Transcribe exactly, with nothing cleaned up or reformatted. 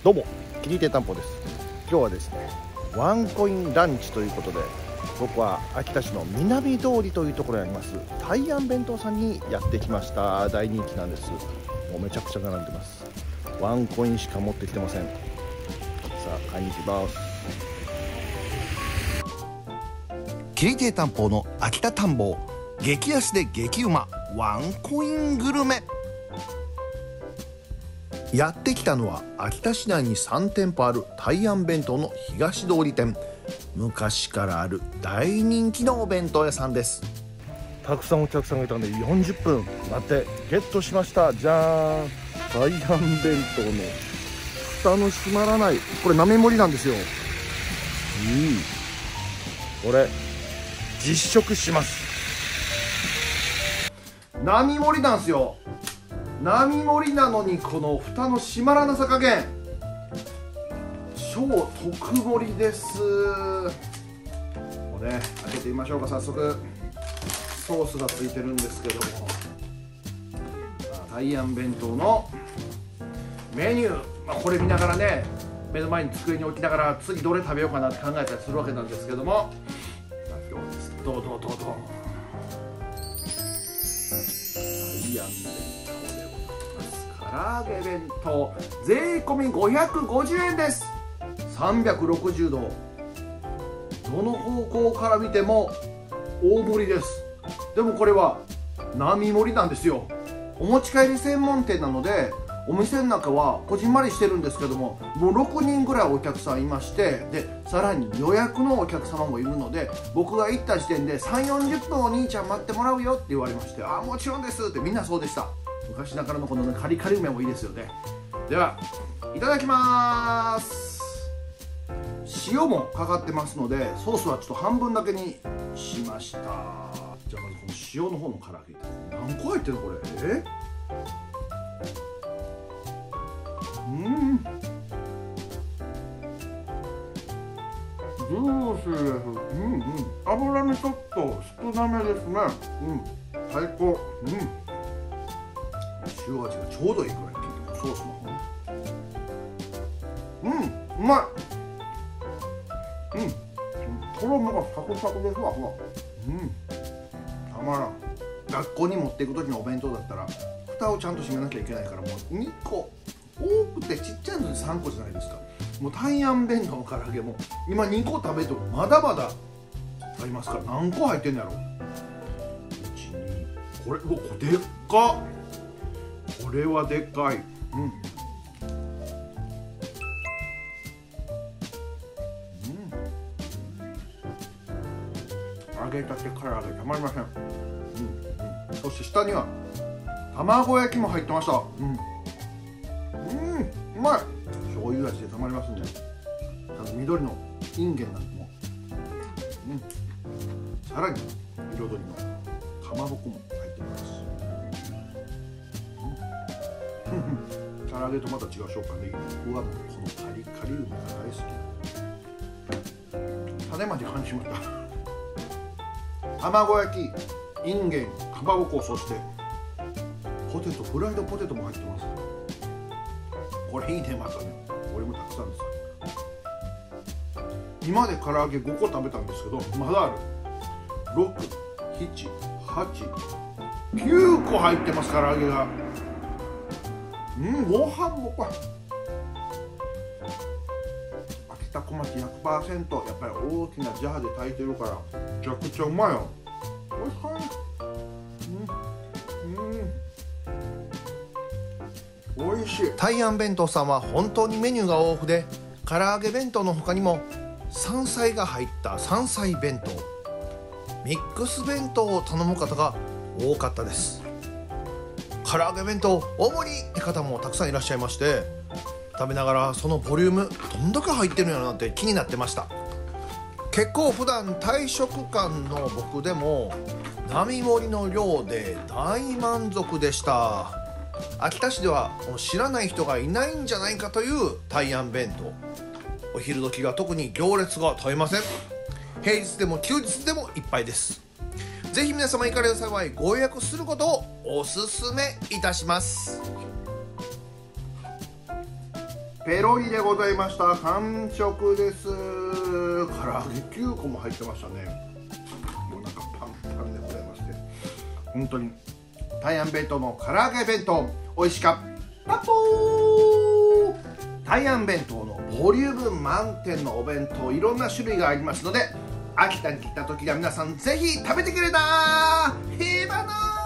どうも、キリテ担保です。今日はですね、ワンコインランチということで、僕は秋田市の南通りというところにあります大安弁当さんにやってきました。大人気なんです。もうめちゃくちゃ並んでます。ワンコインしか持ってきてません。さあ、買いに行きます。 キリテ担保の秋田探訪、激安で激うまワンコイングルメ。やってきたのは秋田市内にさんてんぽある大安弁当の東通り店。昔からある大人気のお弁当屋さんです。 たくさんお客さんがいたんでよんじゅっぷん待ってゲットしました。じゃーん、大安弁当の蓋の閉まらない、これ並盛りなんですよ。いい、これ実食します。並盛りなんですよ。並盛りなのにこの蓋の閉まらなさ加減、超特盛りです。これ開けてみましょうか。早速ソースがついてるんですけども、大安弁当のメニュー、まあ、これ見ながらね、目の前に机に置きながら次どれ食べようかなって考えたりするわけなんですけども、どうですどうどうどうどう大安弁当でございます。唐揚げ弁当税込みごひゃくごじゅうえんです。さんびゃくろくじゅうど、どの方向から見ても大盛りです。でもこれは並盛りなんですよ。お持ち帰り専門店なので、お店の中はこじんまりしてるんですけども、もうろくにんぐらいお客さんいまして、でさらに予約のお客様もいるので、僕が行った時点でさんじゅうよんじゅっぷんお兄ちゃん待ってもらうよって言われまして、ああもちろんですって、みんなそうでした。昔ながらのこの、ね、カリカリ梅もいいですよね。ではいただきます。塩もかかってますので、ソースはちょっと半分だけにしました。じゃあまずこの塩の方の唐揚げいただきます。何個入ってるのこれ。えうんジューシーです。うんうん、脂身ちょっと少なめですね。うん、最高。うん、塩味がちょうどいいくらい効いてます。ソースの方、うん、うまい。うん、衣がサクサクですわ。ほら、うん、たまらん。学校に持っていく時のお弁当だったら蓋をちゃんと閉めなきゃいけないから、もうにこ、多くてちっちゃいのにさんこじゃないですか。もう大安弁当の唐揚げも今にこ食べてもまだまだありますから。何個入ってんのやろ。いち、に、これ、うわ、これでっか。これはでっかい。うん、揚げたて唐揚げたまりません。うんうん、そして下には卵焼きも入ってました。うん、うん、うまい。醤油味でたまりますんで、あの緑のインゲンなんかも、うん、さらに彩りのかまぼこも入ってます。うん、唐揚げとまた違う食感でいい。僕はこのカリカリ梅が大好き。種まで感じました。卵焼き、インゲン、かまぼこ、そしてポテト、フライドポテトも入ってます。これいいね。またね、これもたくさんです。今で唐揚げごこ食べたんですけど、まだある。ろく、なな、はち、きゅうこ入ってます、唐揚げが。うん、ご飯もこれ秋田小町 ひゃくパーセント、やっぱり大きなジャーで炊いてるからめちゃくちゃうまいよ。おいしい。うん、うん、おいしい。 大安弁当さんは本当にメニューが豊富で、唐揚げ弁当の他にも山菜が入った山菜弁当、ミックス弁当を頼む方が多かったです。唐揚げ弁当大盛りって方もたくさんいらっしゃいまして、食べながらそのボリュームどんだけ入ってるんやろなって気になってました。結構普段大食感の僕でも並盛りの量で大満足でした。秋田市では知らない人がいないんじゃないかという大安弁当、お昼時が特に行列が絶えません。平日でも休日でもいっぱいです。ぜひ皆様行かれる際はご予約することをおすすめいたします。 ペロリでございました。完食です。唐揚げきゅうこも入ってましたね。もうなんかパンパンでございまして、本当に大安弁当の唐揚げ弁当美味しかったぽー。大安弁当のボリューム満点のお弁当、いろんな種類がありますので、秋田に来た時は皆さんぜひ食べてくれなー。へばなー。